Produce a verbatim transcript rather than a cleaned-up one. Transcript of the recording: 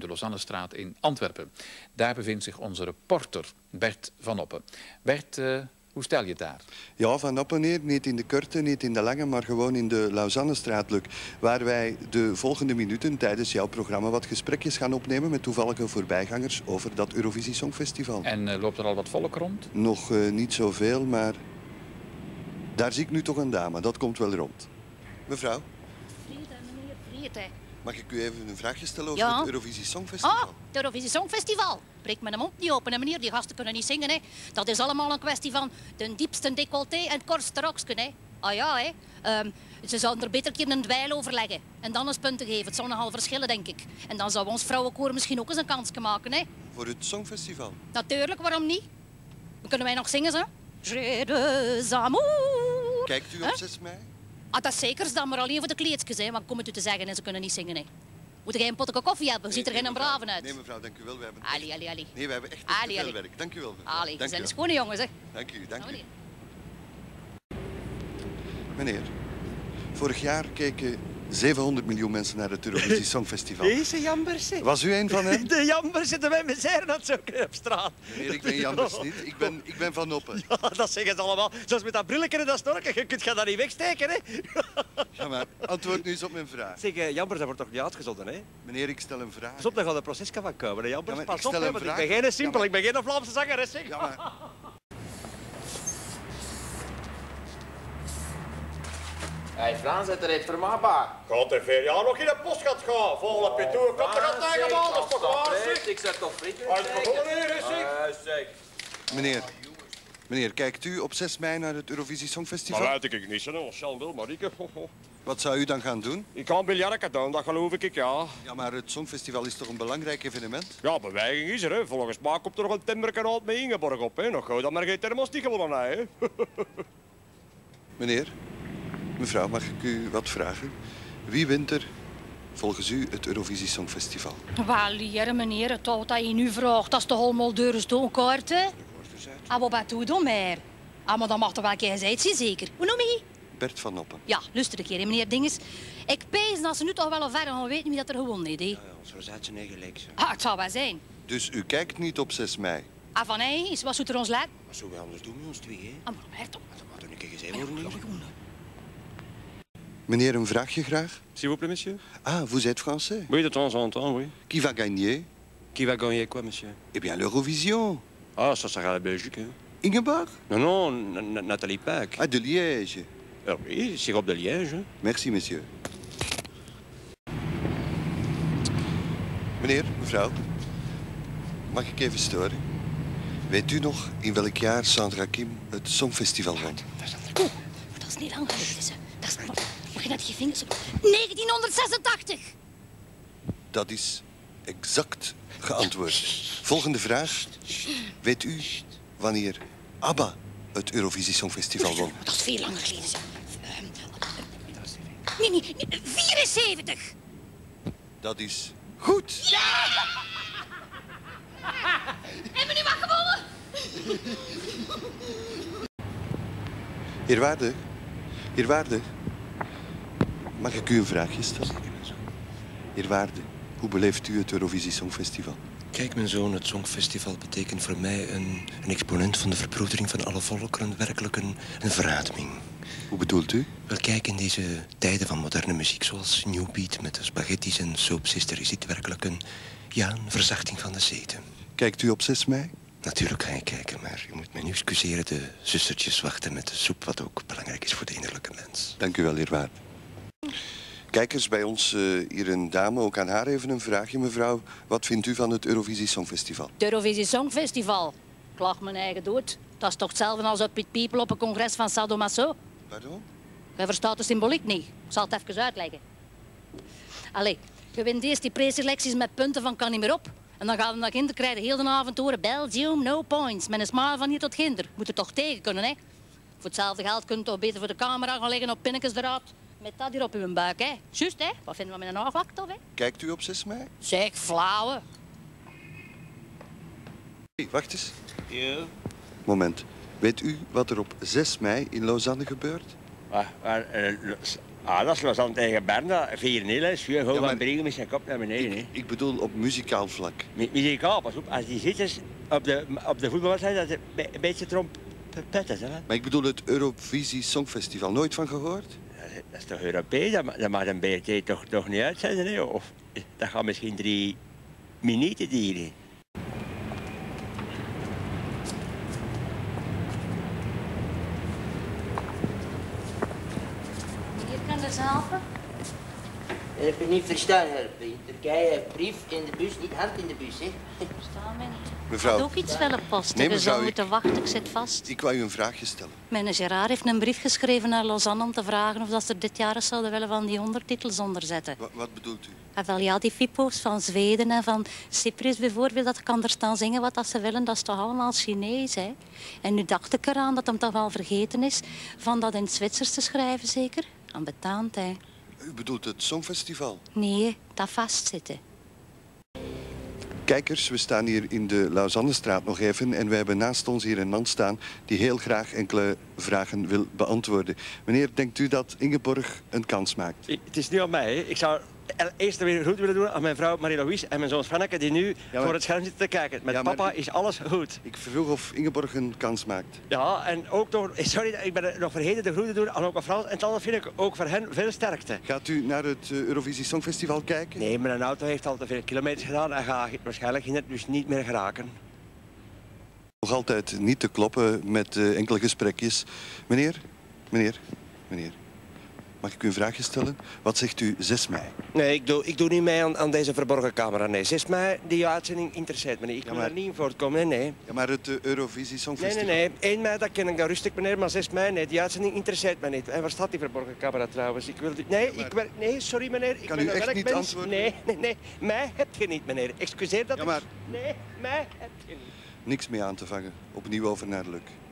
Lausannestraat in Antwerpen. Daar bevindt zich onze reporter Bert van Oppen. Bert, uh, hoe stel je het daar? Ja, Van Oppen hier, niet in de korte, niet in de lange, maar gewoon in de Lausannestraat, Luc. Waar wij de volgende minuten tijdens jouw programma wat gesprekjes gaan opnemen met toevallige voorbijgangers over dat Eurovisie Songfestival. En uh, loopt er al wat volk rond? Nog uh, niet zoveel, maar daar zie ik nu toch een dame. Dat komt wel rond. Mevrouw? Vriend, meneer Vriend, hè. Mag ik u even een vraagje stellen over ja? het Eurovisie Songfestival? Oh, het Eurovisie Songfestival. Breek mijn mond niet open, hè, meneer. Die gasten kunnen niet zingen, hè. Dat is allemaal een kwestie van de diepste decolleté en het kortste roksken, hè. Ah ja, hè. Um, ze zouden er beter een keer een dweil over leggen. En dan eens punten geven. Het zou nogal verschillen, denk ik. En dan zou ons vrouwenkoor misschien ook eens een kansje maken, hè. Voor het Songfestival? Natuurlijk, waarom niet? Dan kunnen wij nog zingen, hè. J'ai des amours. Kijkt u op zes mei? Ah, dat is zeker dan, maar alleen voor de kleedjes, hè. Wat kom het u te zeggen en ze kunnen niet zingen, hè. Moet jij een potje koffie hebben? Ziet er geen brave uit? Nee, mevrouw, dank u wel. We hebben Ali, ali, ali. Nee, we hebben echt Ali, veel ali. werk. Dank u wel. Ali, dank ze zijn u de schone jongens, hè. Dank u, dank Oh, u. nee. Meneer, vorig jaar keken zevenhonderd miljoen mensen naar het Eurovisie Songfestival. Deze Jambers. Was u een van hen? De Jambers zitten bij misère dat zo op straat. Meneer, ik ben Jambers niet. Ik ben, ik ben Van Oppen. Ja, dat zeggen ze allemaal. Zoals met dat brilletje en dat snorken. Je kunt dat niet wegsteken, hè? Ja, maar antwoord nu eens op mijn vraag. Zeg, uh, Jambers, dat wordt toch niet uitgezonden, hè? Meneer, ik stel een vraag. Pas op, dan gaat de proces van komen, hè, Jambers. Ja, maar Pas ik op, stel hè, een want vraag. ik ben geen simpel, Ja, maar- ik ben geen Vlaamse zangeres, zeg. Ja, maar... Hey Frans, het er heeft vermaakbaar. Gaat er veel jaar nog in de post gaat gaan. Volgende petoe, komt er aan tegen man, dat is toch waar, zeg? Ik zeg toch frietje. Hij is begonnen hier, hè, zeg. zeg. Meneer, meneer, kijkt u op zes mei naar het Eurovisie Maar Songfestival? weet ik niet, hè. Als Jan wil, maar ik... ho, ho. Wat zou u dan gaan doen? Ik kan biljarten doen, dat geloof ik, ja. Ja, maar het Songfestival is toch een belangrijk evenement? Ja, beweging is er, hè. Volgens mij komt er nog een timmerke uit met Ingeborg op, hè. Nog gauw dat maar geen thermos niet gewonnen, hè. Meneer, mevrouw, mag ik u wat vragen? Wie wint er volgens u het Eurovisie Songfestival? Wel, hier, meneer, het oud dat je nu vraagt, dat is toch allemaal deuren stoonkaart, hè? Ah, wat doe je meer? Ah, maar dan mag toch wel een keer gezegd zijn, zeker? Hoe noem je? Bert van Oppen. Ja, luister een keer, hè, meneer Dinges. Ik pees dat ze nu toch wel al ver gaan weten wie dat er gewonnen heeft, hè? Ja, ja, zo zet ze niet gelijk, zo. Ah, het zou wel zijn. Dus u kijkt niet op zes mei? Ah, van hé, is wat zoet er ons laat? Wat zullen we anders doen met ons twee, hè? Ah, maar waar toch? Dat moet er een keer gezegd worden, niet? Meneer, een vraagje graag? S'il vous plaît, monsieur? Ah, vous êtes français? Oui, de temps en temps, oui. Qui va gagner? Qui va gagner quoi, monsieur? Eh bien, l'Eurovision. Ah, ça sera la Belgique, hein. Ingeborg? Non, non, N- N- Nathalie Paak. Ah, de Liège. Ah oui, sirop de Liège, hein. Merci, monsieur. Meneer, mevrouw, mag ik even storen? Weet u nog in welk jaar Sandra Kim het Songfestival won? Oeh, dat is niet lang geleden, ze. Dat is... Mag je net je vingers op? negentienhonderdzesentachtig! Dat is exact geantwoord. Volgende vraag. Weet u wanneer ABBA het Eurovisie Songfestival won? Dat is veel langer geleden, ze. Ehm, Nee, nee, nee, vierenzeventig! Dat is goed. Hebben we nu wat gewonnen? Eerwaarde, eerwaarde, mag ik u een vraagje stellen? Eerwaarde, hoe beleeft u het Eurovisie Songfestival? Kijk, mijn zoon, het Songfestival betekent voor mij een, een exponent van de verbroedering van alle volkeren. Werkelijk een, een verademing. Hoe bedoelt u? Wel, kijk, in deze tijden van moderne muziek zoals New Beat met de spaghettis en Soap Sister is dit werkelijk een, ja, een verzachting van de zeten. Kijkt u op zes mei? Natuurlijk ga ik kijken, maar u moet me nu excuseren. De zustertjes wachten met de soep, wat ook belangrijk is voor de innerlijke mens. Dank u wel, eerwaarde. Kijkers, bij ons uh, hier een dame, ook aan haar even een vraagje, mevrouw. Wat vindt u van het Eurovisie Songfestival? Het Eurovisie Songfestival. Ik lach mijn eigen dood. Dat is toch hetzelfde als op Piet People op een congres van Sadomaso? Pardon? Jij verstaat de symboliek niet. Ik zal het even uitleggen. Allee, je wint eerst die preselecties met punten van kan niet meer op. En dan gaan we naar Ginder krijgen heel de avond horen Belgium, no points. Met een smile van hier tot Ginder. Moet er toch tegen kunnen, hè? Voor hetzelfde geld kunt u toch beter voor de camera gaan liggen op Pinnekesdraad. Met dat hier op uw buik, hè? Juist, hè? Wat vinden we met een afvak, toch, hè? Kijkt u op zes mei? Zeg, flauwe. Hey, wacht eens. Ja. Moment. Weet u wat er op zes mei in Lausanne gebeurt? Ah, ah, eh, Ah, dat is Lausanne tegen Berna. vier nul is gewoon Ja, van maar- Briegel met zijn kop naar beneden. Ik, hè. ik bedoel op muzikaal vlak. Met muzikaal, pas op. Als die zitters op de, op de voetbalwedstrijd, dat is een be- een beetje trompetten. Hè? Maar ik bedoel het Eurovisie Songfestival. Nooit van gehoord? Dat is- Dat is toch Europees? Dat, ma- dat mag een B R T toch, toch niet uitzenden? Hè? Of dat gaat misschien drie minuten dieren. Hier kan je ze helpen. Dat heb je niet verstaan, Herpe. In Turkije, brief in de bus, niet hand in de bus, hè. Verstaan mij niet. Mevrouw. Ik had ook iets willen posten. Nee, Je mevrouw, zou ik- moeten wachten, ik zit vast. Ik wou u een vraagje stellen. Mijn Gerard heeft een brief geschreven naar Lausanne om te vragen of dat ze er dit jaar eens zouden willen van die ondertitels onderzetten. Wat, wat bedoelt u? En wel ja, die fipo's van Zweden en van Cyprus bijvoorbeeld, dat kan er staan zingen wat dat ze willen, dat is toch allemaal Chinees, hè? En nu dacht ik eraan dat hem toch wel vergeten is van dat in het Zwitsers te schrijven, zeker? Aan betaald, hè? U bedoelt het Songfestival? Nee, dat vastzitten. Kijkers, we staan hier in de Lausannestraat nog even en we hebben naast ons hier een man staan die heel graag enkele vragen wil beantwoorden. Meneer, denkt u dat Ingeborg een kans maakt? Het is nu aan mij. Hè. Ik zou eerst weer goed willen doen aan mijn vrouw Marie-Louise en mijn zoon Franneke, die nu maar- voor het scherm zitten te kijken. Met Ja, maar- papa is alles goed. Ik vroeg of Ingeborg een kans maakt. Ja, en ook nog, sorry, ik ben er nog vergeten de groeten doen aan ook Frans. En het andere vind ik ook voor hen veel sterkte. Gaat u naar het eh, Eurovisie Songfestival kijken? Nee, mijn auto heeft al te veel kilometers gedaan en gaat waarschijnlijk in het dus niet meer geraken. Nog altijd niet te kloppen met eh, enkele gesprekjes. Meneer, meneer, meneer. Mag ik u een vraagje stellen? Wat zegt u zes mei? Nee, ik doe, ik doe niet mee aan, aan deze verborgen camera. Nee, zes mei, die uitzending interesseert me niet. Ik wil maar- daar niet in voortkomen. Nee, nee. Ja, maar het eh, Eurovisie Nee, Songfestival... nee, nee. één mei, dat ken ik daar rustig, meneer. Maar zes mei, nee, die uitzending interesseert me niet. En waar staat die verborgen camera trouwens? Ik wil die... Nee, maar- ik werk... nee, sorry meneer. Ik Kan ben u een echt niet werkmens. antwoorden? Nee, nee, nee. Mij heb je niet, meneer. Excuseer dat Ja, ik- maar- Nee, mij heb je niet. Niks mee aan te vangen. Opnieuw over naar Luc.